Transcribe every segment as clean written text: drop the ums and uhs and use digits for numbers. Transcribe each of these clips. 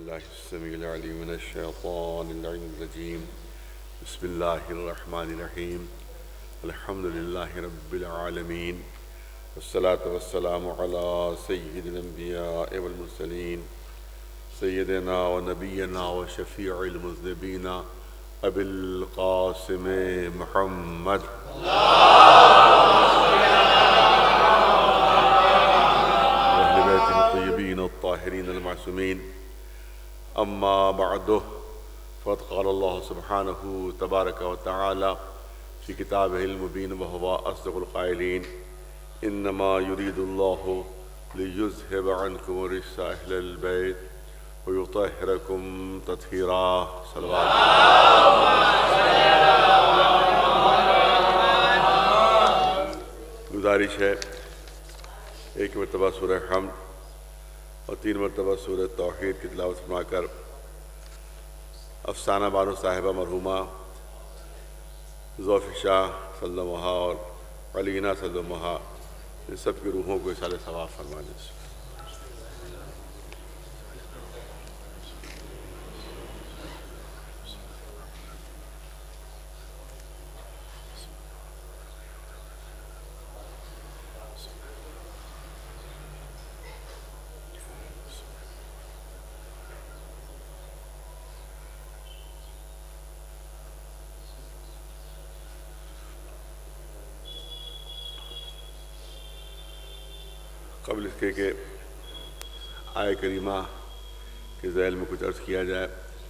بالله السميع العليم من الشيطان اللعين الرجيم. بسم الله الرحمن الرحيم. الحمد لله رب العالمين، والصلاة والسلام على سيد الأنبياء والمرسلين سيدنا ونبينا وشفيع المذنبين أبي القاسم محمد وأهل بيته الطيبين الطاهرين المعصومين. أما بعد، فقد قال الله سبحانه تبارك وتعالى في كتابه المبين وهو أصدق القائلين: إنما يريد الله ليذهب عنكم الرجس أهل البيت ويطهركم تطهيرا. صلوات گزارش ہے ایک مرتبہ سورہ حمد اور 3 مرتبہ سورہ توحید کی تلاوت فرما کر افسانہ بانو صاحبہ مرحومہ ذوف شاہ صلی اللہ اور علینہ صلی اللہ ان سب کی روحوں کو اصال ثواب فرمانے سے قبل اس کے کہ آیہ کریمہ کے ذیل میں کچھ عرض کیا جائے،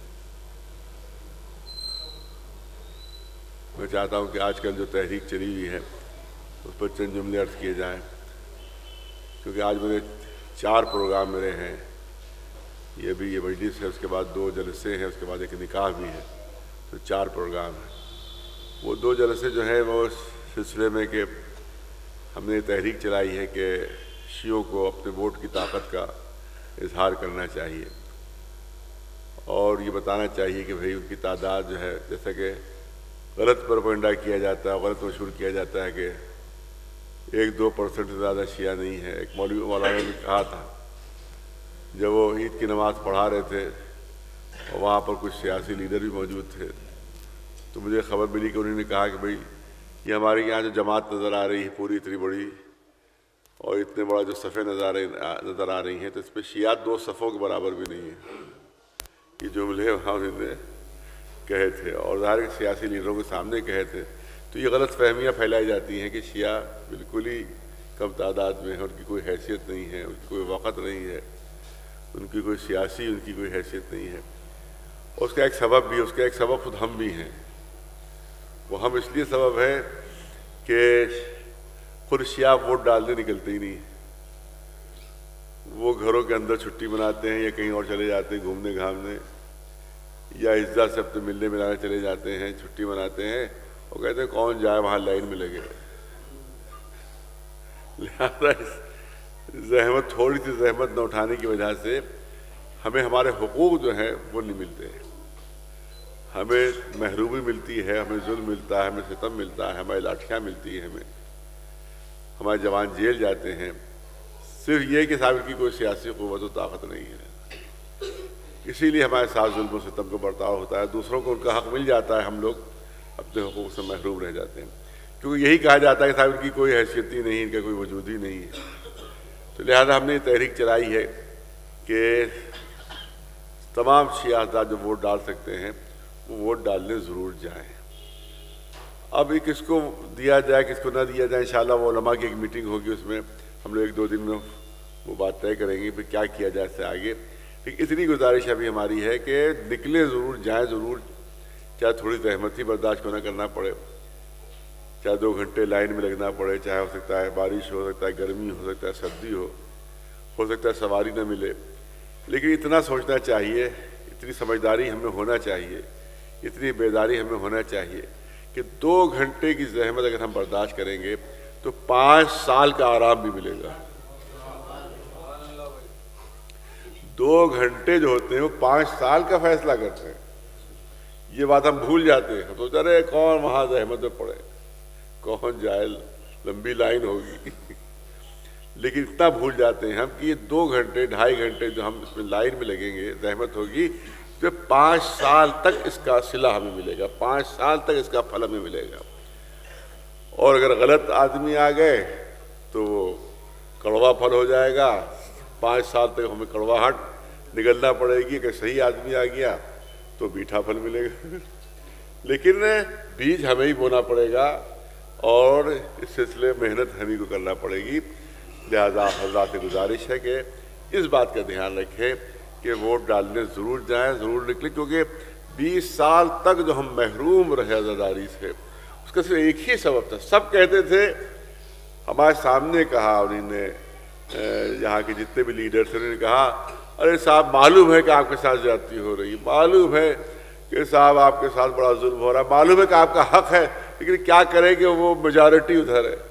میں چاہتا ہوں کہ آج کل جو تحریک چلی ہوئی ہے اس پر چند جملے عرض کیے جائیں، کیونکہ آج میرے 4 پروگرام میرے ہیں. یہ مجلس ہے، اس کے بعد 2 جلسے ہیں، اس کے بعد ایک نکاح بھی ہے، تو 4 پروگرام ہیں. وہ 2 جلسے جو ہیں وہ اس سلسلے میں کہ ہم نے تحریک چلائی ہے کہ شیعوں کو اپنے ووٹ کی طاقت کا اظہار کرنا چاہیے اور یہ بتانا چاہیے کہ بھئی ان کی تعداد جو ہے، جیسا کہ غلط پروپیگنڈا کیا جاتا ہے، غلط مشہور کیا جاتا ہے کہ 1-2% سے زیادہ شیعہ نہیں ہے. ایک مولوی مولانا نے کہا تھا جب وہ عید کی نماز پڑھا رہے تھے اور وہاں پر کچھ سیاسی لیڈر بھی موجود تھے، تو مجھے خبر ملی کہ انہوں نے کہا کہ بھئی یہ ہمارے یہاں جو جماعت نظر آ رہی ہے پوری اتنی بڑی اور اتنے بڑا جو صفیں نظر آ رہی ہیں، تو اس پہ شیعات 2 صفوں کے برابر بھی نہیں ہیں. یہ جملے وہاں انہوں نے کہے تھے اور ظاہر کہ سیاسی لیڈروں کے سامنے کہے تھے. تو یہ غلط فہمیاں پھیلائی جاتی ہیں کہ شیعہ بالکل ہی کم تعداد میں ہیں، ان کی کوئی حیثیت نہیں ہے، ان کی کوئی وقت نہیں ہے، ان کی کوئی سیاسی ان کی کوئی حیثیت نہیں ہے. اور اس کا ایک سبب بھی، اس کا ایک سبب خود ہم بھی ہیں. وہ ہم اس لیے سبب ہے کہ خود شیعہ ووٹ ڈالنے نکلتے ہی نہیں. وہ گھروں کے اندر چھٹی مناتے ہیں یا کہیں اور چلے جاتے ہیں گھومنے گھامنے، یا عزت سے اپنے ملنے ملانے چلے جاتے ہیں، چھٹی مناتے ہیں اور کہتے ہیں کون جائے وہاں لائن میں لگے. لہذا زحمت، تھوڑی سی زحمت نہ اٹھانے کی وجہ سے ہمیں ہمارے حقوق جو ہیں وہ نہیں ملتے ہیں. ہمیں محرومی ملتی ہے، ہمیں ظلم ملتا ہے، ہمیں ستم ملتا ہے، ہماری لاٹھیاں ملتی ہیں، ہمارے جوان جیل جاتے ہیں. صرف یہ کہ صاحب کی کوئی سیاسی قوت و طاقت نہیں ہے، اسی لیے ہمارے ساتھ ظلم و ستم کا برتاؤ ہوتا ہے. دوسروں کو ان کا حق مل جاتا ہے، ہم لوگ اپنے حقوق سے محروم رہ جاتے ہیں، کیونکہ یہی کہا جاتا ہے کہ صاحب ان کی کوئی حیثیت ہی نہیں، ان کا کوئی وجود ہی نہیں ہے. تو لہذا ہم نے یہ تحریک چلائی ہے کہ تمام شیعہ حضرات جو ووٹ ڈال سکتے ہیں وہ ووٹ ڈالنے ضرور جائیں. اب یہ کس کو دیا جائے کس کو نہ دیا جائے، انشاءاللہ وہ علماء کی ایک میٹنگ ہوگی، اس میں ہم لوگ 1-2 دن میں وہ بات طے کریں گے پھر کیا کیا جائے اس سے آگے. لیکن اتنی گزارش ابھی ہماری ہے کہ نکلیں ضرور، جائیں ضرور، چاہے تھوڑی زحمت ہی برداشت کو نہ کرنا پڑے، چاہے 2 گھنٹے لائن میں لگنا پڑے، چاہے ہو سکتا ہے بارش ہو سکتا ہے گرمی ہو سکتا ہے سردی ہو سکتا ہے سواری نہ ملے. لیکن اتنا سوچنا چاہیے، اتنی سمجھداری ہمیں ہونا چاہیے، اتنی بیداری ہمیں ہونا چاہیے کہ 2 گھنٹے کی زحمت اگر ہم برداشت کریں گے تو 5 سال کا آرام بھی ملے گا. 2 گھنٹے جو ہوتے ہیں وہ 5 سال کا فیصلہ کرتے ہیں. یہ بات ہم بھول جاتے ہیں. تو ارے کون وہاں زحمت میں پڑے، کون جائے، لمبی لائن ہوگی. لیکن اتنا بھول جاتے ہیں ہم کہ یہ 2 گھنٹے 2.5 گھنٹے جو ہم اس میں لائن میں لگیں گے، زحمت ہوگی، تو 5 سال تک اس کا صلہ ہمیں ملے گا، 5 سال تک اس کا پھل ہمیں ملے گا۔ اور اگر غلط آدمی آ گئے تو وہ کڑوا پھل ہو جائے گا، 5 سال تک ہمیں کڑواہٹ نگلنا پڑے گی۔ اگر صحیح آدمی آ گیا تو میٹھا پھل ملے گا، لیکن بیج ہمیں ہی بونا پڑے گا اور اس سلسلے محنت ہمیں کو کرنا پڑے گی۔ لہذا حضرات سے گزارش ہے کہ اس بات کا دھیان رکھیں کہ ووٹ ڈالنے ضرور جائیں، ضرور نکلیں، کیونکہ 20 سال تک جو ہم محروم رہے عزاداری سے، اس کا صرف ایک ہی سبب تھا۔ سب کہتے تھے، ہمارے سامنے کہا انہوں نے، یہاں کے جتنے بھی لیڈر تھے انہوں نے کہا، ارے صاحب معلوم ہے کہ آپ کے ساتھ زیادتی ہو رہی ہے، معلوم ہے کہ صاحب آپ کے ساتھ بڑا ظلم ہو رہا ہے، معلوم ہے کہ آپ کا حق ہے، لیکن کیا کریں کہ وہ میجارٹی ادھر ہے۔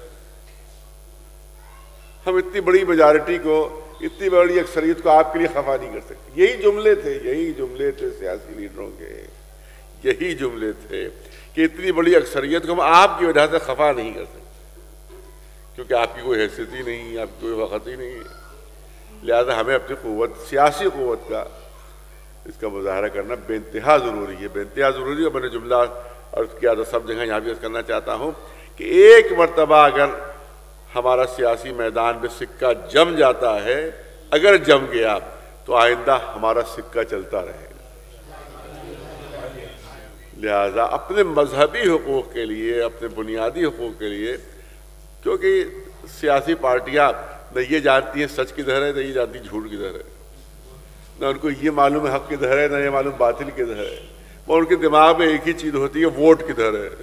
ہم اتنی بڑی میجارٹی کو، اتنی بڑی اکثریت کو آپ کے لیے خفا نہیں کر سکتے۔ یہی جملے تھے سیاسی لیڈروں کے، یہی جملے تھے کہ اتنی بڑی اکثریت کو ہم آپ کی وجہ سے خفا نہیں کر سکتے، کیونکہ آپ کی کوئی حیثیت ہی نہیں، آپ کی کوئی وقت ہی نہیں ہے۔ لہذا ہمیں اپنی قوت، سیاسی قوت کا، اس کا مظاہرہ کرنا بے انتہا ضروری ہے، بے انتہا ضروری ہے۔ میں نے جملہ عرض کیا تھا، سب جگہ یہاں بھی عرض کرنا چاہتا ہوں کہ ایک مرتبہ اگر ہمارا سیاسی میدان میں سکہ جم جاتا ہے، اگر جم گیا تو آئندہ ہمارا سکہ چلتا رہے گا۔ لہذا اپنے مذہبی حقوق کے لیے، اپنے بنیادی حقوق کے لیے، کیونکہ سیاسی پارٹیاں نہ یہ جانتی ہیں سچ کدھر ہے، نہ یہ جانتی جھوٹ کدھر ہے، نہ ان کو یہ معلوم ہے حق کدھر ہے، نہ یہ معلوم باطل کدھر ہے، اور ان کے دماغ میں ایک ہی چیز ہوتی ہے، ووٹ کدھر ہے۔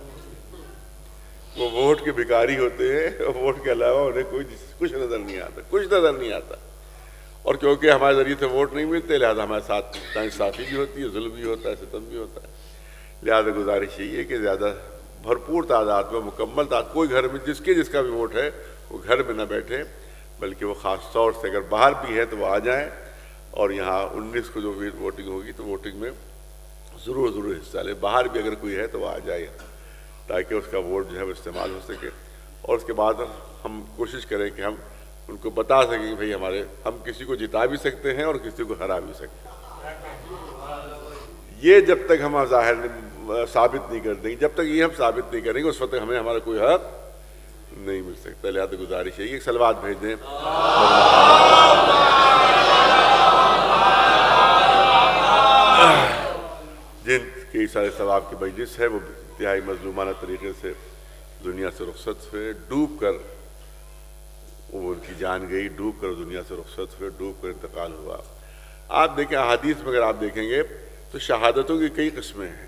وہ ووٹ کے بھکاری ہوتے ہیں، ووٹ کے علاوہ انہیں کچھ نظر نہیں آتا، اور کیونکہ ہمارے ذریعے سے ووٹ نہیں ملتے، لہذا ہمارے ساتھ ناانصافی بھی ہوتی ہے، ظلم بھی ہوتا ہے، ستم بھی ہوتا ہے۔ لہذا گزارش یہی ہے کہ زیادہ بھرپور تعداد میں، مکمل تعداد، کوئی گھر میں جس کا بھی ووٹ ہے وہ گھر میں نہ بیٹھے، بلکہ وہ خاص طور سے اگر باہر بھی ہے تو وہ آ جائیں، اور یہاں 19 کو جو ووٹنگ ہوگی تو ووٹنگ میں ضرور حصہ لیں۔ باہر بھی اگر کوئی ہے تو وہ آ جائے، تاکہ اس کا ووٹ جو ہے وہ استعمال ہو سکے، اور اس کے بعد ہم کوشش کریں کہ ہم ان کو بتا سکیں کہ بھئی ہم کسی کو جتا بھی سکتے ہیں اور کسی کو ہرا بھی سکتے ہیں۔ یہ جب تک ہم ظاہر ثابت نہیں کر دیں گے، جب تک یہ ہم ثابت نہیں کریں گے، اس وقت ہمیں ہمارا کوئی حق نہیں مل سکتا۔ لہذا گزارش ہے، ایک صلوات بھیج دیں۔ جن کے سارے ثواب کی مجلس ہے، وہ انتہائی مظلومانہ طریقے سے دنیا سے رخصت ہوئے، ڈوب کر وہ ان کی جان گئی، ڈوب کر دنیا سے رخصت ہوئے، ڈوب کر انتقال ہوا۔ آپ دیکھیں احادیث میں اگر آپ دیکھیں گے تو شہادتوں کی کئی قسمیں ہیں۔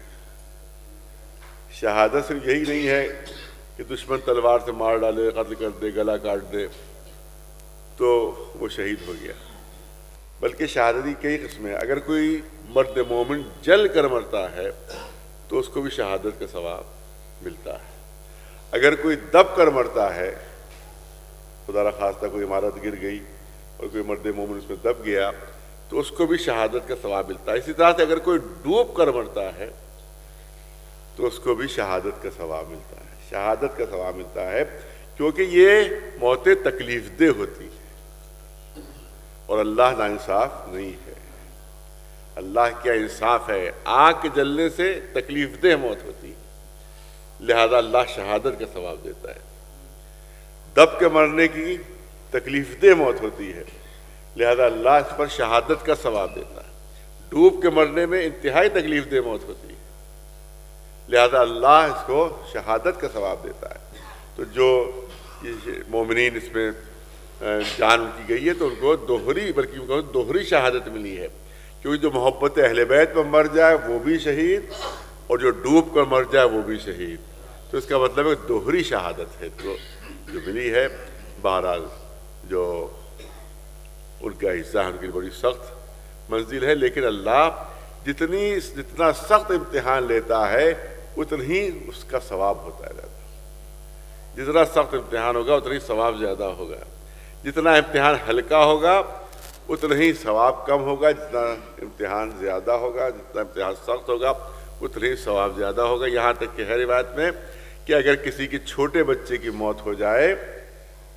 شہادت صرف یہی نہیں ہے کہ دشمن تلوار سے مار ڈالے، قتل کر دے، گلا کاٹ دے تو وہ شہید ہو گیا، بلکہ شہادت کی کئی قسمیں ہیں۔ اگر کوئی مرد مومن جل کر مرتا ہے تو اس کو بھی شہادت کا ثواب ملتا ہے۔ اگر کوئی دب کر مرتا ہے، خدا نخواستہ کوئی عمارت گر گئی اور کوئی مرد مومن اس میں دب گیا تو اس کو بھی شہادت کا ثواب ملتا ہے۔ اسی طرح سے اگر کوئی ڈوب کر مرتا ہے تو اس کو بھی شہادت کا ثواب ملتا ہے، شہادت کا ثواب ملتا ہے، کیونکہ یہ موت تکلیف دہ ہوتی ہے اور اللہ ناانصاف نہیں ہے۔ اللہ کیا انصاف ہے، آگ کے جلنے سے تکلیف دہ موت ہوتی ہے، لہذا اللہ شہادت کا ثواب دیتا ہے۔ دب کے مرنے کی تکلیف دہ موت ہوتی ہے، لہذا اللہ اس پر شہادت کا ثواب دیتا ہے۔ ڈوب کے مرنے میں انتہائی تکلیف دہ موت ہوتی ہے، لہذا اللہ اس کو شہادت کا ثواب دیتا ہے۔ تو جو مومنین اس میں جان ان کی گئی ہے تو ان کو دوہری شہادت ملی ہے، کیونکہ جو محبت اہل بیت پر مر جائے وہ بھی شہید، اور جو ڈوب کر مر جائے وہ بھی شہید۔ تو اس کا مطلب ہے دوہری شہادت ہے جو ملی ہے۔ بہرحال جو ان کا حصہ ہے، ان کے لیے بڑی سخت منزل ہے، لیکن اللہ جتنا سخت امتحان لیتا ہے اتنا ہی اس کا ثواب ہوتا ہے زیادہ۔ جتنا سخت امتحان ہوگا اتنا ہی ثواب زیادہ ہوگا، جتنا امتحان ہلکا ہوگا اتنا ہی ثواب کم ہوگا، جتنا امتحان زیادہ ہوگا، جتنا امتحان سخت ہوگا اتنا ہی ثواب زیادہ ہوگا۔ یہاں تک کہ ہے روایت میں کہ اگر کسی کے چھوٹے بچے کی موت ہو جائے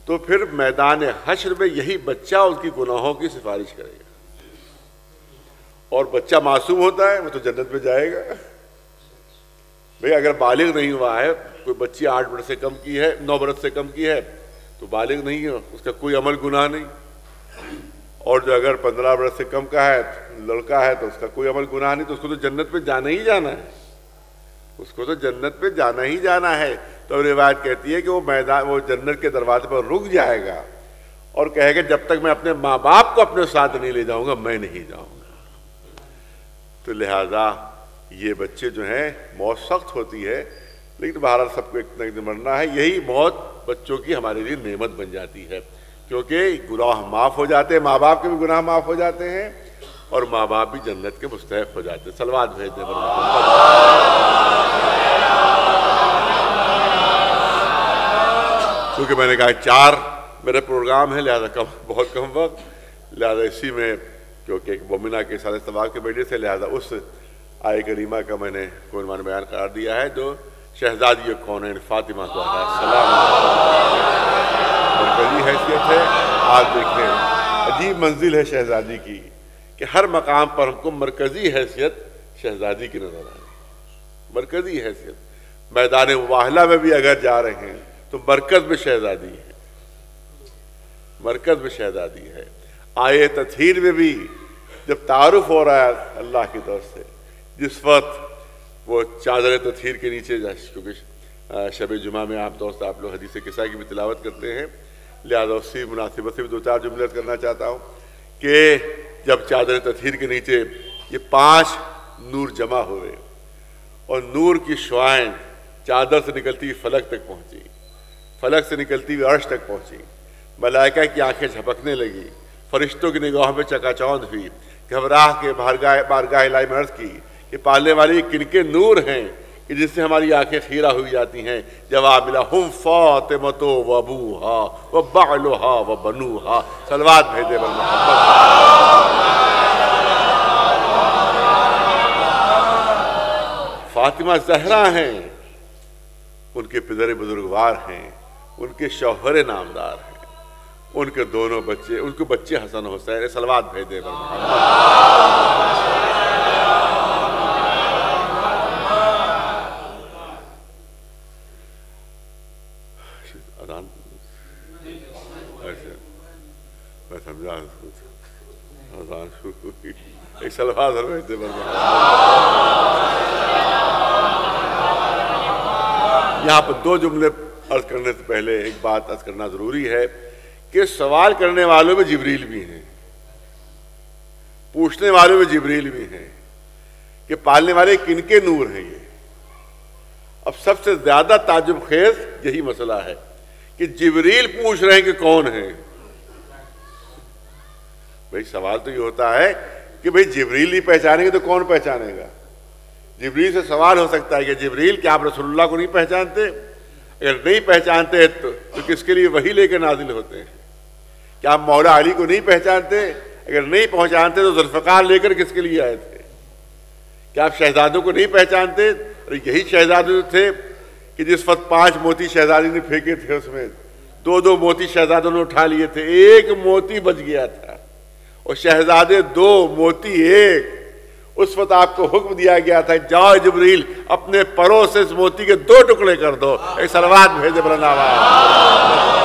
تو پھر میدان حشر میں یہی بچہ اس کی گناہوں کی سفارش کرے گا. اور بچہ معصوم ہوتا ہے وہ تو جنت میں جائے گا. بھئی اگر بالغ نہیں ہوا ہے، کوئی بچی 8 برس سے کم کی ہے، 9 برس سے کم کی ہے تو بالغ نہیں ہے، اس کا کوئی عمل گناہ نہیں. اور جو اگر 15 برس سے کم کا ہے لڑکا ہے تو اس کا کوئی عمل گناہ نہیں، تو اس کو تو جنت میں جانا ہی جانا ہے، اس کو تو جنت میں جانا ہی جانا ہے. تو روایت کہتی ہے کہ وہ جنت کے دروازے پر رک جائے گا اور کہے گا جب تک میں اپنے ماں باپ کو اپنے ساتھ نہیں لے جاؤں گا میں نہیں جاؤں گا. تو لہذا یہ بچے جو ہیں موت سخت ہوتی ہے، لیکن بہرحال سب کو ایک نہ ایک دن مرنا ہے. یہی موت بچوں کی ہمارے لیے نعمت بن جاتی ہے، کیونکہ گناہ معاف ہو جاتے ہیں، ماں باپ کے بھی گناہ معاف ہو جاتے ہیں اور ماں باپ بھی جنت کے مستحق ہو جاتے ہیں. صلوات بھیج دیں. کیونکہ میں نے کہا 4 میرے پروگرام ہیں، لہذا بہت کم وقت، لہذا اسی میں کیونکہ ایک مومنہ کے سارے ثواب کے وجہ سے لہذا اس آیہ کریمہ کا میں نے عنوان بیان قرار دیا ہے جو شہزادی کونین فاطمہ السلام مرکزی حیثیت ہے. آج دیکھیں عجیب منزل ہے شہزادی کی کہ ہر مقام پر ہم کو مرکزی حیثیت شہزادی کی نظر آئی. مرکزی حیثیت میدان مباہلہ میں بھی اگر جا رہے ہیں تو مرکز میں شہزادی ہے، مرکز میں شہزادی ہے. آیے تطہیر میں بھی جب تعارف ہو رہا ہے اللہ کی طرف سے، جس وقت وہ چادر تطہیر کے نیچے، کیونکہ شب جمعہ میں عام طور سے آپ لوگ حدیث قصہ کی بھی تلاوت کرتے ہیں، لہذا اسی مناسبت سے بھی 2-4 جملے کرنا چاہتا ہوں کہ جب چادر تطہیر کے نیچے یہ 5 نور جمع ہوئے اور نور کی شعائیں چادر سے نکلتی ہوئی فلک تک پہنچی، فلک سے نکلتی ہوئی عرش تک پہنچی، ملائکہ کی آنکھیں جھپکنے لگی، فرشتوں کی نگاہوں میں چکا چوندھ ہوئی، گھبراہ کے بارگاہ الہی میں عرض کی کہ پالنے والے کن کے نور ہیں کہ جس سے ہماری آنکھیں خیرہ ہوئی جاتی ہیں. جواب ملا ہم فاطمۃ و ابوہا و بعلہا و بنوہا. صلوات بھیجے بر محمد. فاطمہ زہرا ہیں، ان کے پدر بزرگوار ہیں، ان کے شوہر نامدار ہیں، ان کے دونوں بچے، ان کے بچے حسن حسین. صلوات بھیجے بر محمد. میں سمجھا اذان شروع ہوئی، ایک صلوات بھیجے بر محمد. یہاں پر 2 جملے عرض کرنے سے پہلے ایک بات عرض کرنا ضروری ہے کہ سوال کرنے والوں میں جبریل بھی ہیں، پوچھنے والوں میں جبریل بھی ہیں کہ پالنے والے کن کے نور ہیں یہ. اب سب سے زیادہ تعجب خیز یہی مسئلہ ہے کہ جبریل پوچھ رہے ہیں کہ کون ہیں. بھئی سوال تو یہ ہوتا ہے کہ بھئی جبریل نہیں پہچانیں گے تو کون پہچانے گا. جبریل سے سوال ہو سکتا ہے کہ جبریل کیا آپ رسول اللہ کو نہیں پہچانتے؟ اگر نہیں پہچانتے تو کس کے لیے وحی لے کے نازل ہوتے ہیں؟ کیا آپ مولا علی کو نہیں پہچانتے؟ اگر نہیں پہچانتے تو ذوالفقار لے کر کس کے لیے آئے تھے؟ کیا آپ شہزادوں کو نہیں پہچانتے؟ اور یہی شہزادے تھے کہ جس وقت 5 موتی شہزادی نے پھینکے تھے، اس میں 2 موتی شہزادوں نے اٹھا لیے تھے، 1 موتی بچ گیا تھا اور شہزادے 2 موتی 1. اس وقت آپ کو حکم دیا گیا تھا جاؤ جبریل اپنے پروں سے اس موتی کے 2 ٹکڑے کر دو. ایک صلوات بھیجے بلند آواز.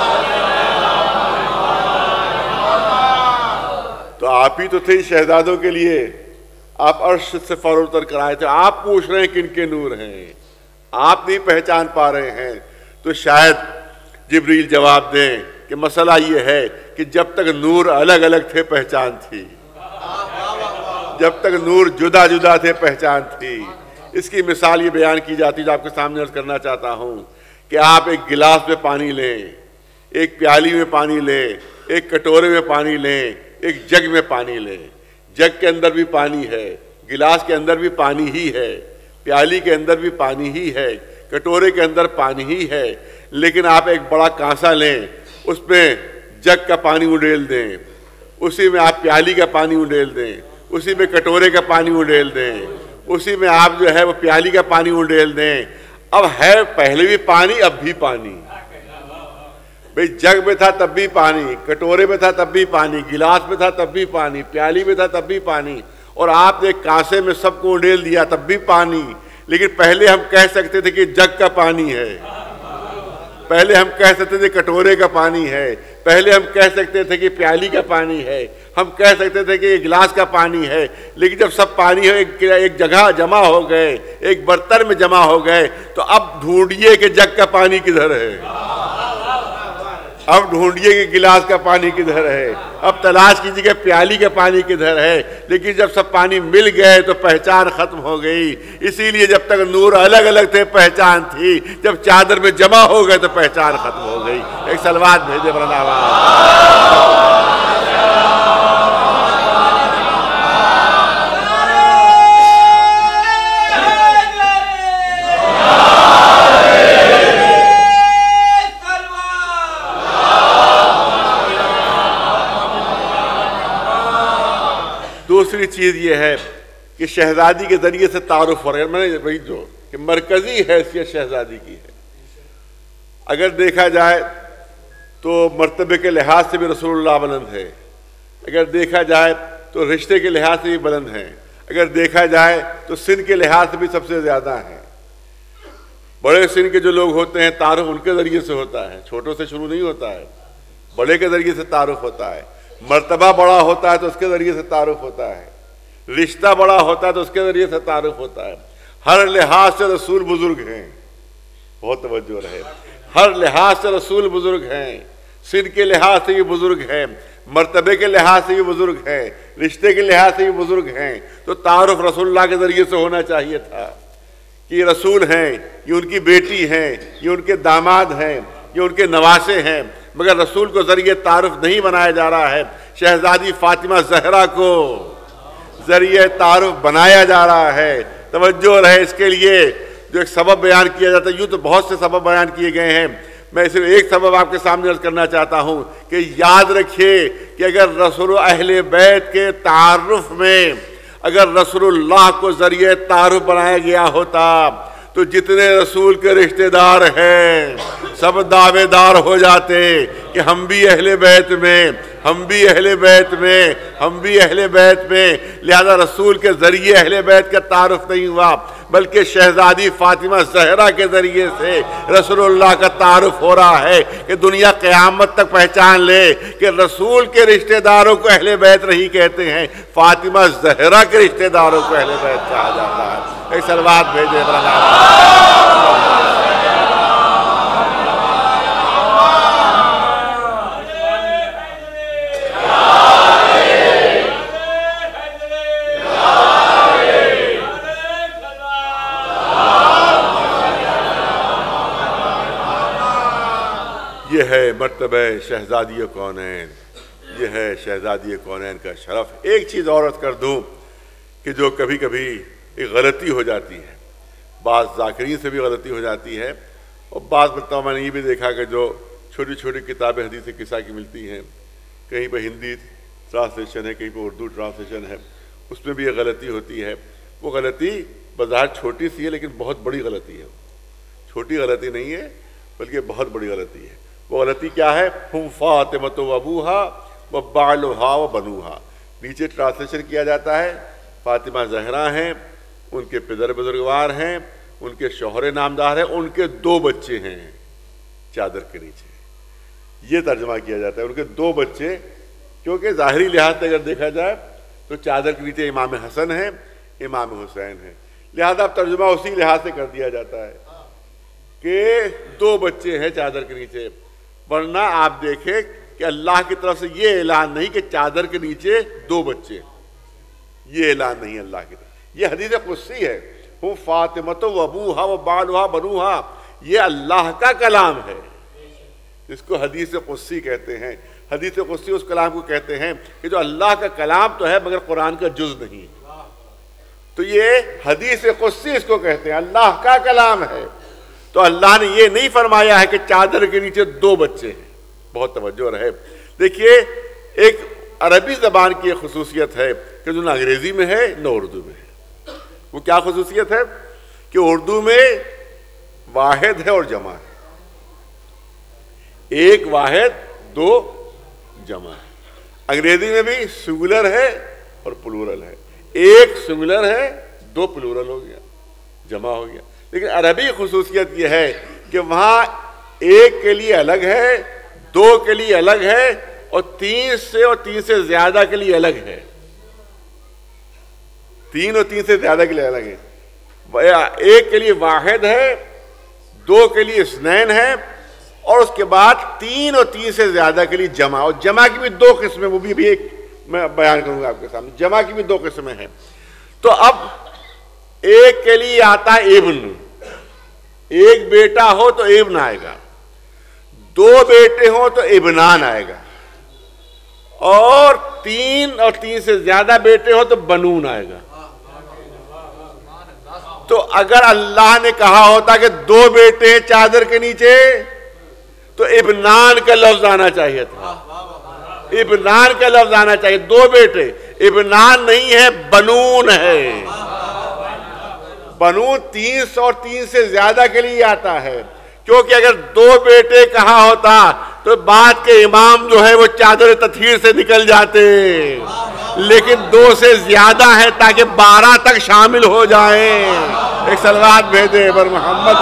تو آپ ہی تو تھے شہزادوں کے لیے، آپ عرش سے فور اتر کر آئے تھے. آپ پوچھ رہے ہیں کن کے نور ہیں، آپ نہیں پہچان پا رہے ہیں. تو شاید جبریل جواب دیں کہ مسئلہ یہ ہے کہ جب تک نور الگ الگ تھے پہچان تھی، جب تک نور جدا جدا تھے پہچان تھی. اس کی مثال یہ بیان کی جاتی جو آپ کے سامنے عرض کرنا چاہتا ہوں کہ آپ ایک گلاس میں پانی لیں، ایک پیالی میں پانی لیں، ایک کٹورے میں پانی لیں، ایک جگ میں پانی لیں. جگ کے اندر بھی پانی ہے، گلاس کے اندر بھی پانی ہی ہے، پیالی کے اندر بھی پانی ہی ہے، کٹورے کے اندر پانی ہی ہے. لیکن آپ ایک بڑا کانسا لیں، اس میں جگ کا پانی اڈیل دیں، اسی میں آپ پیالی کا پانی اڈیل دیں، اسی میں کٹورے کا پانی اڈیل دیں، اسی میں آپ جو ہے وہ پیالی کا پانی اڈیل دیں. اب ہے پہلے بھی پانی اب بھی پانی. بھئی جگ میں تھا تب بھی پانی، کٹورے میں تھا تب بھی پانی، گلاس میں تھا تب بھی پانی، پیالی میں تھا تب بھی پانی، اور آپ نے کانسے میں سب کو اڈیل دیا تب بھی پانی. لیکن پہلے ہم کہہ سکتے تھے کہ جگ کا پانی ہے، پہلے ہم کہہ سکتے تھے کٹورے کا پانی ہے، پہلے ہم کہہ سکتے تھے کہ پیالی کا پانی ہے، ہم کہہ سکتے تھے کہ یہ گلاس کا پانی ہے. لیکن جب سب پانی ایک جگہ جمع ہو گئے، ایک برتن میں جمع ہو گئے، تو اب ڈھونڈیے کہ جگ کا پانی کدھر ہے، اب ڈھونڈیے کہ گلاس کا پانی کدھر ہے، اب تلاش کیجیے کہ پیالی کا پانی کدھر ہے. لیکن جب سب پانی مل گئے تو پہچان ختم ہو گئی. اسی لیے جب تک نور الگ الگ تھے پہچان تھی، جب چادر میں جمع ہو گئے تو پہچان ختم ہو گئی. ایک صلوات بھیجے برنامہ. دوسری چیز یہ ہے کہ شہزادی کے ذریعے سے تعارف ہو رہا ہے. میں نے وہی جو کہ مرکزی حیثیت شہزادی کی ہے. اگر دیکھا جائے تو مرتبے کے لحاظ سے بھی رسول اللہ بلند ہے، اگر دیکھا جائے تو رشتے کے لحاظ سے بھی بلند ہیں، اگر دیکھا جائے تو سن کے لحاظ سے بھی سب سے زیادہ ہیں. بڑے سن کے جو لوگ ہوتے ہیں تعارف ان کے ذریعے سے ہوتا ہے، چھوٹوں سے شروع نہیں ہوتا ہے، بڑے کے ذریعے سے تعارف ہوتا ہے. مرتبہ بڑا ہوتا ہے تو اس کے ذریعے سے تعارف ہوتا ہے، رشتہ بڑا ہوتا ہے تو اس کے ذریعے سے تعارف ہوتا ہے. ہر لحاظ سے رسول بزرگ ہیں، بہت توجہ رہے، ہر لحاظ سے رسول بزرگ ہیں. سن کے لحاظ سے یہ بزرگ ہیں، مرتبے کے لحاظ سے یہ بزرگ ہیں، رشتے کے لحاظ سے یہ بزرگ ہیں. تو تعارف رسول اللہ کے ذریعے سے ہونا چاہیے تھا کہ یہ رسول ہیں، یہ ان کی بیٹی ہیں، یہ ان کے داماد ہیں، یہ ان کے نواسے ہیں. مگر رسول کو ذریعے تعارف نہیں بنایا جا رہا ہے، شہزادی فاطمہ زہرا کو ذریعے تعارف بنایا جا رہا ہے. توجہ رہے اس کے لیے جو ایک سبب بیان کیا جاتا ہے. یوں تو بہت سے سبب بیان کیے گئے ہیں، میں صرف ایک سبب آپ کے سامنے عرض کرنا چاہتا ہوں کہ یاد رکھیے کہ اگر رسول اہل بیت کے تعارف میں اگر رسول اللہ کو ذریعے تعارف بنایا گیا ہوتا تو جتنے رسول کے رشتہ دار ہیں سب دعوے دار ہو جاتے کہ ہم بھی اہل بیت میں، ہم بھی اہل بیت میں، ہم بھی اہل بیت میں. لہذا رسول کے ذریعے اہل بیت کا تعارف نہیں ہوا، بلکہ شہزادی فاطمہ زہرا کے ذریعے سے رسول اللہ کا تعارف ہو رہا ہے کہ دنیا قیامت تک پہچان لے کہ رسول کے رشتہ داروں کو اہل بیت نہیں کہتے ہیں، فاطمہ زہرا کے رشتہ داروں کو اہل بیت کہا جاتا ہے. ایک صلوات بھیجے یہ ہے مرتبہ شہزادی کونین، یہ ہے شہزادی کونین کا شرف. ایک چیز اور عرض کر دوں کہ جو کبھی کبھی ایک غلطی ہو جاتی ہے، بعض ذاکرین سے بھی غلطی ہو جاتی ہے، اور بعض مرتبہ میں نے یہ بھی دیکھا کہ جو چھوٹی چھوٹی کتابیں حدیث قصہ کی ملتی ہیں، کہیں پہ ہندی ٹرانسلیشن ہے، کہیں پہ اردو ٹرانسلیشن ہے، اس میں بھی یہ غلطی ہوتی ہے. وہ غلطی بظاہر چھوٹی سی ہے لیکن بہت بڑی غلطی ہے. چھوٹی غلطی نہیں ہے بلکہ بہت بڑی غلطی ہے. وہ غلطی کیا ہے؟ ہم فاطمۃ و ابوہا و بعلہا و بنوہا. نیچے ٹرانسلیشن کیا جاتا ہے فاطمہ زہرا ہیں، ان کے پدر بزرگوار ہیں، ان کے شوہر نامدار ہیں، ان کے 2 بچے ہیں چادر کے نیچے. یہ ترجمہ کیا جاتا ہے ان کے 2 بچے، کیونکہ ظاہری لحاظ سے اگر دیکھا جائے تو چادر کے نیچے امام حسن ہیں، امام حسین ہیں، لہذا اب ترجمہ اسی لحاظ سے کر دیا جاتا ہے کہ 2 بچے ہیں چادر کے نیچے. ورنہ آپ دیکھیں کہ اللہ کی طرف سے یہ اعلان نہیں کہ چادر کے نیچے 2 بچے، یہ اعلان نہیں اللہ کی طرف. یہ حدیث قدسی ہے، ہم فاطمۃ و ابوہا و بعلہا بنوہا. یہ اللہ کا کلام ہے، اس کو حدیث قدسی کہتے ہیں. حدیث قدسی اس کلام کو کہتے ہیں کہ جو اللہ کا کلام تو ہے مگر قرآن کا جز نہیں. تو یہ حدیث قدسی اس کو کہتے ہیں، اللہ کا کلام ہے. تو اللہ نے یہ نہیں فرمایا ہے کہ چادر کے نیچے 2 بچے ہیں. بہت توجہ رہے. دیکھیے ایک عربی زبان کی ایک خصوصیت ہے کہ جو نہ انگریزی میں ہے نہ اردو میں ہے. وہ کیا خصوصیت ہے؟ کہ اردو میں واحد ہے اور جمع ہے، ایک واحد دو جمع ہے. انگریزی میں بھی سنگولر ہے اور پلورل ہے. ایک سنگولر ہے دو پلورل ہو گیا, جمع ہو گیا. لیکن عربی خصوصیت یہ ہے کہ وہاں ایک کے لیے الگ ہے, دو کے لیے الگ ہے, اور تین سے زیادہ کے لیے الگ ہے. تین اور تین سے زیادہ کے لیے الگ ہے. ایک کے لیے واحد ہے, دو کے لیے اثنین ہے, اور اس کے بعد تین اور تین سے زیادہ کے لیے جمع. اور جمع کی بھی دو قسمیں, وہ بھی ایک میں بیان کروں گا آپ کے سامنے. جمع کی بھی دو قسمیں ہیں. تو اب ایک کے لیے آتا ہے ابن, ایک بیٹا ہو تو ابن آئے گا, دو بیٹے ہوں تو ابنان آئے گا, اور تین سے زیادہ بیٹے ہوں تو بنون آئے گا. تو اگر اللہ نے کہا ہوتا کہ دو بیٹے ہیں چادر کے نیچے تو ابنان کا لفظ آنا چاہیے تھا, ابنان کا لفظ آنا چاہیے. دو بیٹے, ابنان نہیں ہے, بنون ہے. بنون تین سے زیادہ کے لیے آتا ہے, کیونکہ اگر دو بیٹے کہا ہوتا تو بعد کے امام جو ہے وہ چادر تطہیر سے نکل جاتے, لیکن دو سے زیادہ ہے تاکہ 12 تک شامل ہو جائیں. ایک صلوات بھیجے بر محمد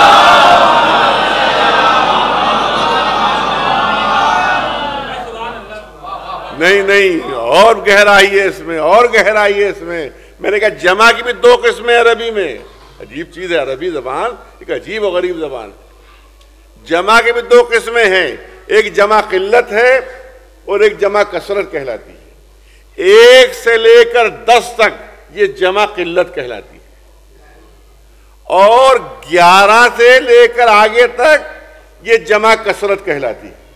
نہیں, اور گہرائی ہے اس میں, اور گہرائی ہے اس میں. میں نے کہا جمع کی بھی دو قسمیں عربی میں. عجیب چیز ہے عربی زبان, ایک عجیب و غریب زبان. جمع کی بھی دو قسمیں ہیں, ایک جمع قلت ہے اور ایک جمع کثرت کہلاتی ہے. 1 سے لے کر 10 تک یہ جمع قلت کہلاتی ہے, اور 11 سے لے کر آگے تک یہ جمع کثرت کہلاتی ہے.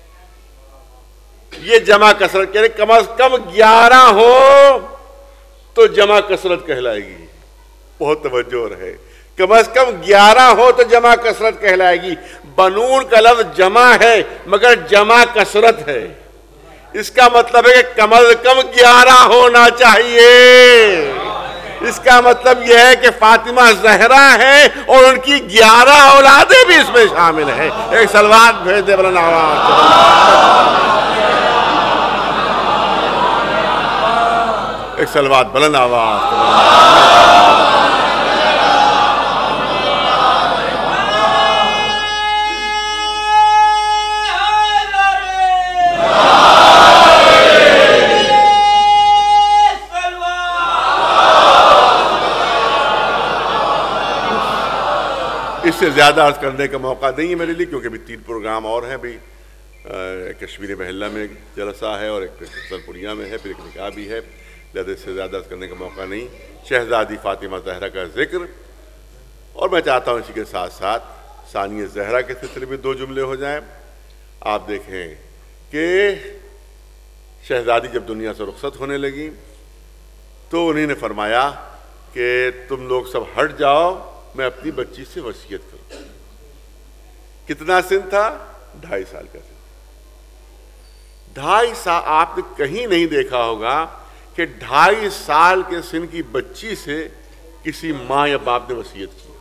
یہ جمع کثرت کہہ رہے کم از کم 11 ہو تو جمع کثرت کہلائے گی. بہت توجہ رہے, کم از کم 11 ہو تو جمع کثرت کہلائے گی. بنون کا لفظ جمع ہے مگر جمع کثرت ہے. اس کا مطلب ہے کہ کم از کم 11 ہونا چاہیے. اس کا مطلب یہ ہے کہ فاطمہ زہرا ہے اور ان کی 11 اولادیں بھی اس میں شامل ہیں. ایک صلوات بھیج دے بلند آواز, ایک صلوات بلند آواز. اس سے زیادہ عرض کرنے کا موقع نہیں ہے میرے لیے, کیونکہ ابھی 3 پروگرام اور ہیں. بھی کشمیر محلہ میں ایک جلسہ ہے اور ایک سرپوریہ میں ہے, پھر ایک نکاح بھی ہے. لہذا اس سے زیادہ عرض کرنے کا موقع نہیں. شہزادی فاطمہ زہرا کا ذکر, اور میں چاہتا ہوں اسی کے ساتھ ساتھ ثانیہ زہرا کے سلسلے میں 2 جملے ہو جائیں. آپ دیکھیں کہ شہزادی جب دنیا سے رخصت ہونے لگی تو انہیں نے فرمایا کہ تم لوگ سب ہٹ جاؤ, میں اپنی بچی سے وصیت کروں. کتنا سن تھا؟ 2.5 سال کا سن. 2.5 سال آپ نے کہیں نہیں دیکھا ہوگا کہ 2.5 سال کے سن کی بچی سے کسی ماں یا باپ نے وصیت کی.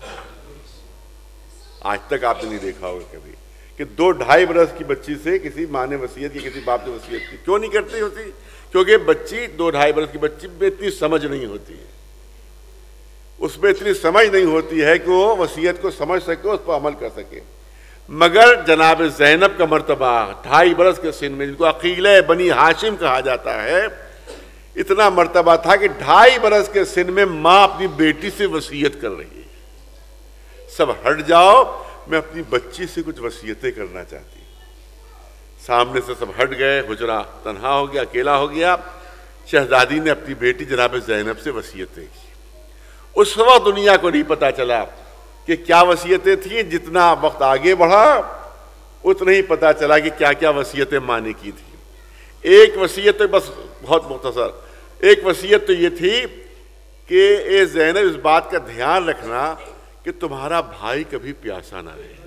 آج تک آپ نے نہیں دیکھا ہوگا کبھی کہ 2-2.5 برس کی بچی سے کسی ماں نے وصیت کی, کسی باپ نے وصیت کی. کیوں نہیں کرتی ہوتی؟ کیونکہ بچی 2-2.5 برس کی بچی میں اتنی سمجھ نہیں ہوتی ہے, اس میں اتنی سمجھ نہیں ہوتی ہے کہ وہ وصیت کو سمجھ سکے, اس پر عمل کر سکے. مگر جناب زینب کا مرتبہ 2.5 برس کے سن میں, جن کو عقیلہ بنی ہاشم کہا جاتا ہے, اتنا مرتبہ تھا کہ 2.5 برس کے سن میں ماں اپنی بیٹی سے وصیت کر رہی ہے, سب ہٹ جاؤ, میں اپنی بچی سے کچھ وصیتیں کرنا چاہتی ہوں. سامنے سے سب ہٹ گئے, حجرہ تنہا ہو گیا, اکیلا ہو گیا. شہزادی نے اپنی بیٹی جناب زینب سے وصیتیں کی. اس وقت دنیا کو نہیں پتا چلا کہ کیا وصیتیں تھیں, جتنا وقت آگے بڑھا اتنا ہی پتا چلا کہ کیا کیا وصیتیں ماں نے کی تھی. ایک وصیت بس بہت مختصر, ایک وصیت تو یہ تھی کہ اے زینب اس بات کا دھیان رکھنا کہ تمہارا بھائی کبھی پیاسا نہ رہے.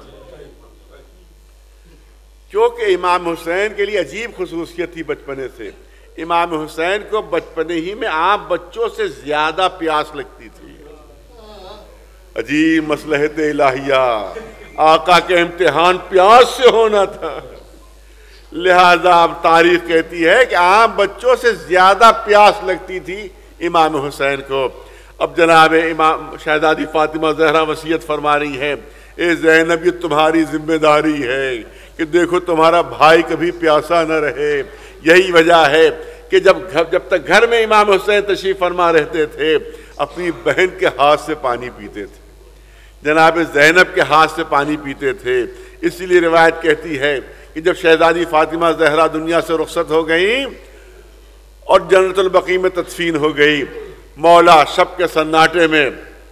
کیونکہ امام حسین کے لیے عجیب خصوصیت تھی بچپنے سے. امام حسین کو بچپنے ہی میں عام بچوں سے زیادہ پیاس لگتی تھی. عجیب مصلحت الہیہ, آقا کے امتحان پیاس سے ہونا تھا، لہذا اب تاریخ کہتی ہے کہ عام بچوں سے زیادہ پیاس لگتی تھی امام حسین کو۔ اب جناب امام شہزادی فاطمہ زہرا وصیت فرما رہی ہے، اے زینب یہ تمہاری ذمہ داری ہے کہ دیکھو تمہارا بھائی کبھی پیاسا نہ رہے۔ یہی وجہ ہے کہ جب تک گھر میں امام حسین تشریف فرما رہتے تھے اپنی بہن کے ہاتھ سے پانی پیتے تھے، جناب زینب کے ہاتھ سے پانی پیتے تھے۔ اسی لیے روایت کہتی ہے کہ جب شہزادی فاطمہ زہرا دنیا سے رخصت ہو گئیں اور جنت البقیع میں تدفین ہو گئی، مولا شب کے سناٹے میں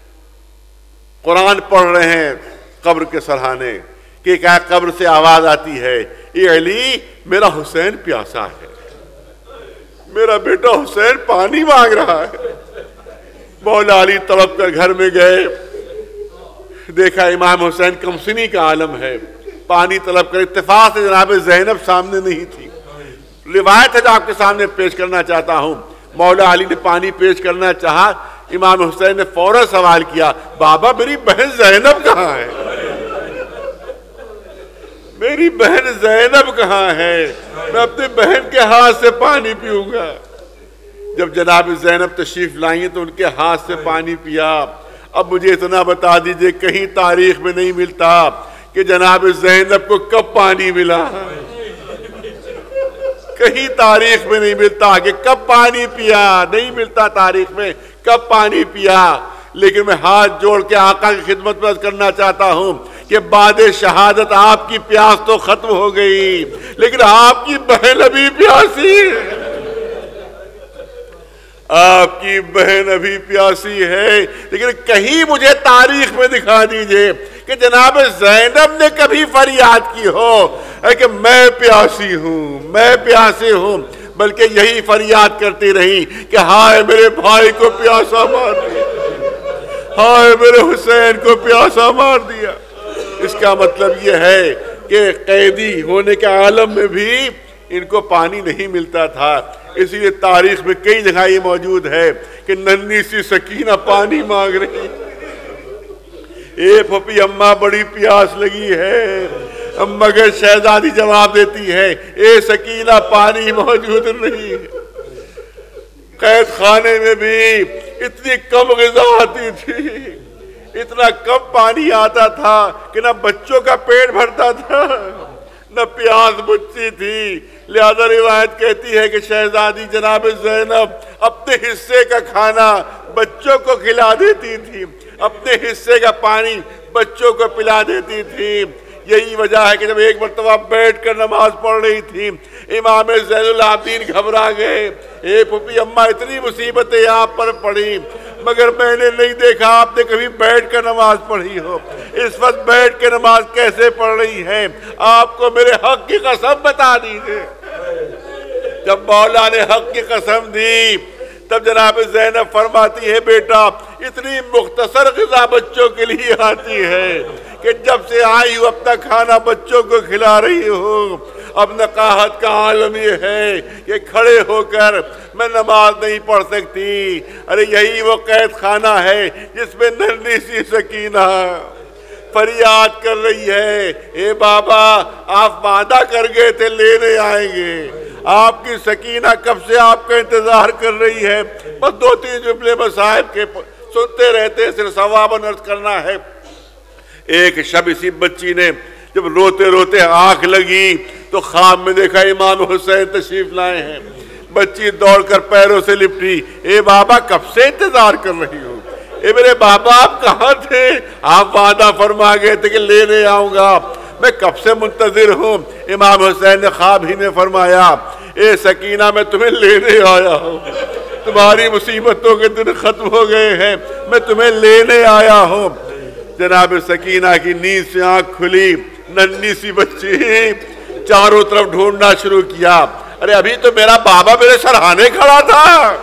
قرآن پڑھ رہے ہیں قبر کے سرحانے کہ کیا قبر سے آواز آتی ہے، اے علی میرا حسین پیاسا ہے، میرا بیٹا حسین پانی مانگ رہا ہے۔ مولا علی تڑپ کر گھر میں گئے، دیکھا امام حسین کمسنی کا عالم ہے، پانی طلب کر، اتفاق سے جناب زینب سامنے نہیں تھی۔ روایت ہے جو آپ کے سامنے پیش کرنا چاہتا ہوں، مولا علی نے پانی پیش کرنا چاہا، امام حسین نے فوراً سوال کیا، بابا میری بہن زینب کہاں ہے؟ میری بہن زینب کہاں ہے؟ میں اپنی بہن کے ہاتھ سے پانی پیوں گا۔ جب جناب زینب تشریف لائیں تو ان کے ہاتھ سے پانی پیا۔ اب مجھے اتنا بتا دیجئے کہیں تاریخ میں نہیں ملتا کہ جناب زینب کو کب پانی ملا، کہیں تاریخ میں نہیں ملتا کہ کب پانی پیا، نہیں ملتا تاریخ میں کب پانی پیا۔ لیکن میں ہاتھ جوڑ کے آقا کی خدمت میں کرنا چاہتا ہوں کہ بعد شہادت آپ کی پیاس تو ختم ہو گئی لیکن آپ کی بہن ابھی پیاسی ہے، آپ کی بہن ابھی پیاسی ہے۔ لیکن کہیں مجھے تاریخ میں دکھا دیجئے کہ جناب زینب نے کبھی فریاد کی ہو کہ میں پیاسی ہوں، میں پیاسی ہوں، بلکہ یہی فریاد کرتی رہی کہ ہائے میرے بھائی کو پیاسا مار دیا، ہائے میرے حسین کو پیاسا مار دیا۔ اس کا مطلب یہ ہے کہ قیدی ہونے کے عالم میں بھی ان کو پانی نہیں ملتا تھا۔ اسی لیے تاریخ میں کئی جگہ یہ موجود ہے کہ ننھی سی سکینہ پانی مانگ رہی، اے پھپھی اماں بڑی پیاس لگی ہے، مگر شہزادی جواب دیتی ہے اے سکینہ پانی موجود نہیں ہے۔ قید خانے میں بھی اتنی کم غذا آتی تھی، اتنا کم پانی آتا تھا کہ نہ بچوں کا پیٹ بھرتا تھا نہ پیاس بجھتی تھی۔ لہذا روایت کہتی ہے کہ شہزادی جناب زینب اپنے حصے کا کھانا بچوں کو کھلا دیتی تھی، اپنے حصے کا پانی بچوں کو پلا دیتی تھی۔ یہی وجہ ہے کہ جب ایک مرتبہ بیٹھ کر نماز پڑھ رہی تھی امام زین العابدین گھبرا گئے، اے پھپھی اماں اتنی مصیبتیں آپ پر پڑی مگر میں نے نہیں دیکھا آپ نے کبھی بیٹھ کر نماز پڑھی ہو، اس وقت بیٹھ کے نماز کیسے پڑھ رہی ہے؟ آپ کو میرے حق کی قسم بتا دیجیے۔ جب مولا نے حق کی قسم دی تب جناب زینب فرماتی ہے بیٹا اتنی مختصر غذا بچوں کے لیے آتی ہے کہ جب سے آئی ہوں اپنا کھانا بچوں کو کھلا رہی ہوں۔ اب نقاہت کا عالم یہ ہے کہ کھڑے ہو کر میں نماز نہیں پڑھ سکتی۔ ارے یہی وہ قید خانہ ہے جس میں ننھی سی سکینہ فریاد کر رہی ہے، اے بابا آپ وعدہ کر گئے تھے لینے آئیں گے، آپ کی سکینہ کب سے آپ کا انتظار کر رہی ہے۔ بس دو تین جملے صاحب کے سنتے رہتے ہیں، صرف ثواباً عرض کرنا ہے۔ ایک شب اسی بچی نے جب روتے روتے آنکھ لگی تو خواب میں دیکھا امام حسین تشریف لائے ہیں۔ بچی دوڑ کر پیروں سے لپٹی، اے بابا کب سے انتظار کر رہی ہوں، اے میرے بابا آپ کہاں تھے؟ آپ وعدہ فرما گئے تھے کہ لینے آؤں گا، میں کب سے منتظر ہوں۔ امام حسین نے خواب ہی میں فرمایا، اے سکینہ میں تمہیں لینے آیا ہوں، تمہاری مصیبتوں کے دن ختم ہو گئے ہیں، میں تمہیں لینے آیا ہوں۔ جناب سکینہ کی نیند سے آنکھ کھلی، ننھی سی بچی چاروں طرف ڈھونڈنا شروع کیا، ارے ابھی تو میرا بابا میرے سرہانے کھڑا تھا،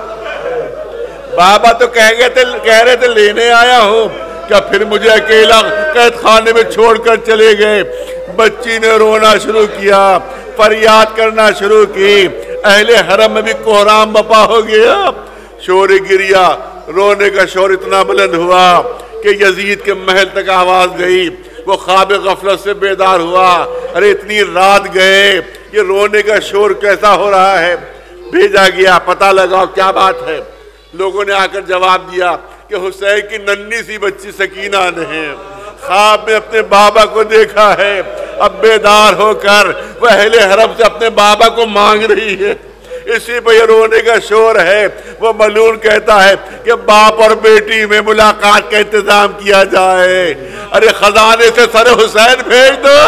بابا تو کہہ رہے تھے لینے آیا ہوں، کیا پھر مجھے اکیلا قید خانے میں چھوڑ کر چلے گئے؟ بچی نے رونا شروع کیا، فریاد کرنا شروع کی، اہل حرم میں بھی کوہرام بپا ہو گیا، شور گریا، رونے کا شور اتنا بلند ہوا کہ یزید کے محل تک آواز گئی۔ وہ خواب غفلت سے بیدار ہوا، ارے اتنی رات گئے، یہ رونے کا شور کیسا ہو رہا ہے؟ بھیجا گیا، پتہ لگاؤ کیا بات ہے۔ لوگوں نے آ کر جواب دیا کہ حسین کی ننھی سی بچی سکینہ نے خواب میں اپنے بابا کو دیکھا ہے، اب بیدار ہو کر وہ اہل حرم سے اپنے بابا کو مانگ رہی ہے، اسی پہ یہ رونے کا شور ہے۔ وہ ملعون کہتا ہے کہ باپ اور بیٹی میں ملاقات کا انتظام کیا جائے، ارے خزانے سے سر حسین بھیج دو۔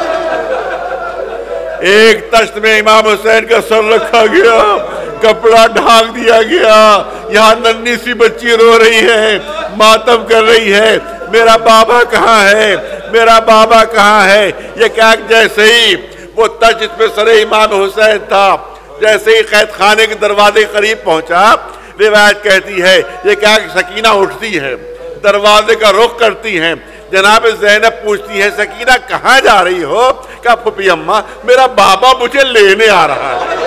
ایک تشت میں امام حسین کا سر رکھا گیا، کپڑا ڈھانک دیا گیا، یہاں ننھی سی بچی رو رہی ہے، ماتم کر رہی ہے، میرا بابا کہاں ہے، میرا بابا کہاں ہے؟ یہ کہا کہ جیسے ہی وہ تشت جس پہ سر امام حسین تھا، جیسے ہی قید خانے کے دروازے قریب پہنچا، روایت کہتی ہے یہ کہا کہ سکینہ اٹھتی ہے، دروازے کا رخ کرتی ہیں، جناب زینب پوچھتی ہے سکینہ کہاں جا رہی ہو؟ کہا پھوپھی اماں میرا بابا مجھے لینے آ رہا ہے،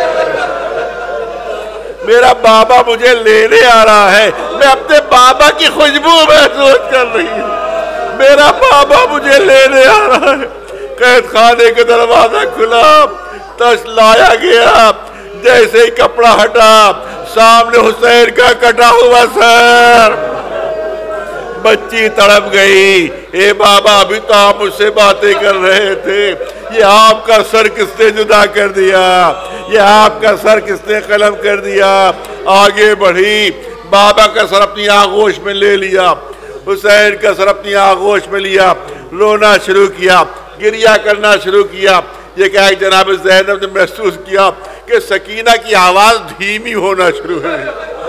میرا بابا مجھے لینے آ رہا ہے، میں اپنے بابا کی خوشبو محسوس کر رہی ہوں، میرا بابا مجھے لینے آ رہا ہے۔ قید خانے کے دروازہ کھلا، تش لایا گیا، جیسے ہی کپڑا ہٹا سامنے حسین کا کٹا ہوا سر۔ بچی تڑپ گئی، اے بابا ابھی تو آپ مجھ سے باتیں کر رہے تھے، یہ آپ کا سر کس نے جدا کر دیا، یہ آپ کا سر کس نے قلم کر دیا؟ آگے بڑھی، بابا کا سر اپنی آغوش میں لے لیا، حسین کا سر اپنی آغوش میں لیا، رونا شروع کیا، گریہ کرنا شروع کیا۔ یہ کہا کہ جناب زینب نے محسوس کیا کہ سکینہ کی آواز دھیمی ہونا شروع ہوئی،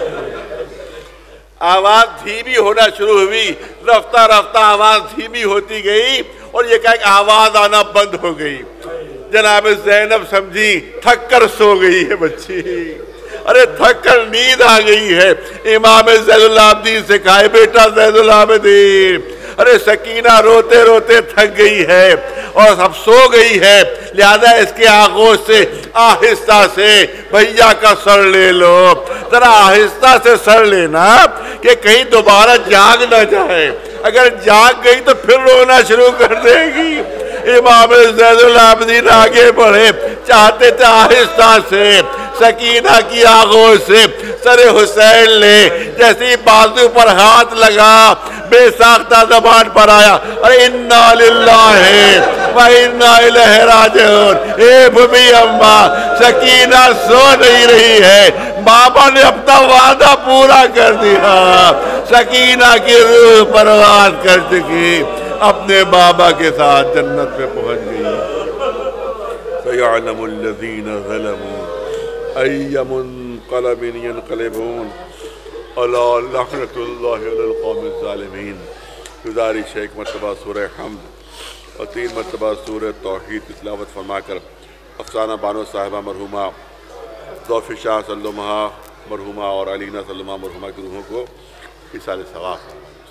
آواز دھیمی ہونا شروع ہوئی، رفتہ رفتہ آواز دھیمی ہوتی گئی، اور یہ کہا کہ آواز آنا بند ہو گئی۔ جناب زینب سمجھی تھک کر سو گئی ہے بچی، ارے تھک کر نیند آ گئی ہے۔ امام زین العابدین سے کہا بیٹا زین العابدین، ارے سکینہ روتے روتے تھک گئی ہے اور اب سو گئی ہے، لہذا اس کے آغوش سے آہستہ سے بھیا کا سر لے لو، ذرا آہستہ سے سر لینا کہ کہیں دوبارہ جاگ نہ جائے، اگر جاگ گئی تو پھر رونا شروع کر دے گی۔ امام زین العابدین آگے بڑھے، چاہتے تھے آہستہ سے سکینہ کی آغوش سے سر حسین لے، جیسے بازو پر ہاتھ لگا بے ساختہ زبان پر آیا، ارے انا للہ و انا الیہ راجعون۔ اے بھومی اماں، سکینہ سو نہیں رہی ہے، بابا نے اپنا وعدہ پورا کر دیا، سکینہ کی روح پرواز کر چکی، اپنے بابا کے ساتھ جنت میں پہنچ گئی۔ سَيَعْلَمُ الَّذِينَ ظَلَمُوا أَيَّ مُنْقَلَبٍ يَنْقَلِبُونَ أَلَا لَعْنَةُ اللَّهِ عَلَى الْقَوْمِ الظَّالِمِينَ۔ گزارش ہے ایک مرتبہ سورہ حمد اور 3 مرتبہ سورہ توحید کی تلاوت فرما کر افسانہ بانو صاحبہ مرحومہ ذوفی شاہ سلمہ مرحومہ اور علینہ سلمہ مرحومہ کی روحوں کو ایصال ثواب